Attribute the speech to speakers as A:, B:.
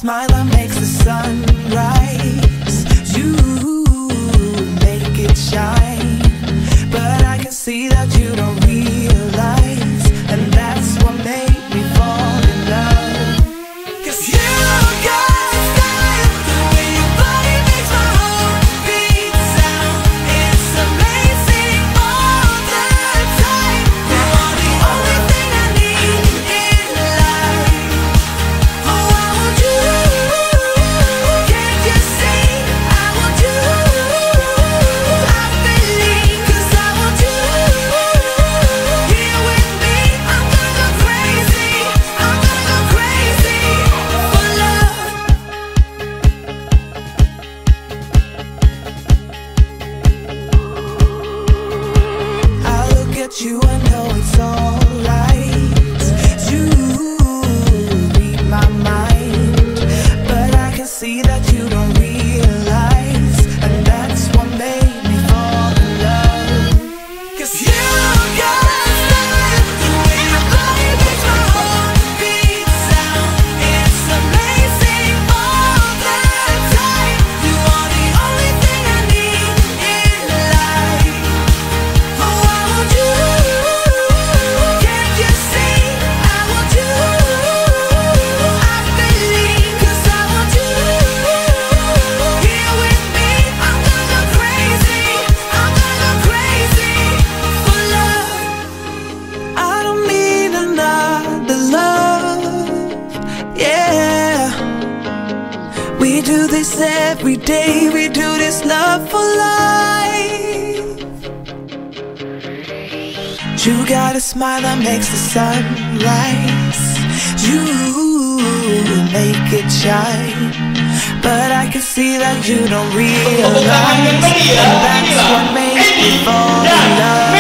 A: smile that makes the sun rise. You make it shine, but I can see that you don't realize, and that's what made me fall in love. 'Cause you got style, the way your body makes my heart beat sound. It's amazing all the time. You are the only thing I need in life. Oh, I want you. Can't you see? I want you. I believe, 'cause I want you. Here with me, I'm gonna go crazy. I'm gonna go crazy for love. I look at you and know it's alright. You read my mind, but I can see that you don't realize, and that's what made me fall in love. 'Cause you got style, the way your body makes my heart beat sound. It's amazing all the time. You are the only thing I need in life. Oh, I want you. Can't you see? I want you. I believe, 'cause I want you. Here with me, I'm gonna go crazy. I'm gonna go crazy for love. I don't need another love. Yeah, we do this every day. We do this love for life. You got a smile that makes the sun rise. You make it shine, but I can see that you don't realize, and that's what makes me fall in love.